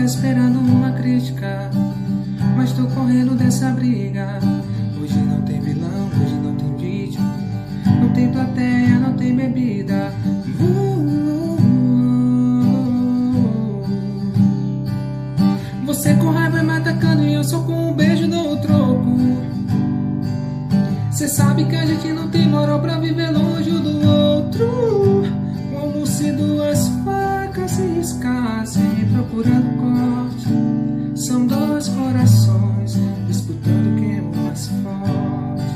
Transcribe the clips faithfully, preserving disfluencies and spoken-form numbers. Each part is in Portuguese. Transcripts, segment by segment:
esperando uma crítica, mas tô correndo dessa briga. Hoje não tem vilão, hoje não tem vídeo, não tem plateia, não tem bebida. Você com raiva me atacando e eu só com um beijo dou o troco. Cê sabe que a gente não tem moral pra viver longe um do outro. Como se duas facas se riscassem procurando corte. São dois corações disputando quem é o mais forte.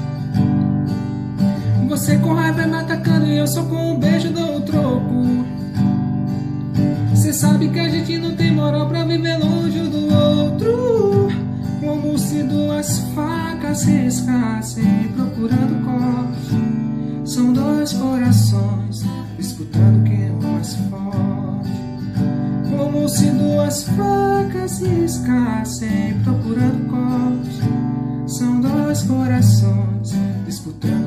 Você com raiva me atacando e eu só com um beijo dou o troco. Cê sabe que a gente não tem moral pra viver longe um do outro. Como se duas facas se riscassem procurando corte. São dois corações disputando quem é o mais forte. Como se duas facas se riscassem procurando corte. São dois corações disputando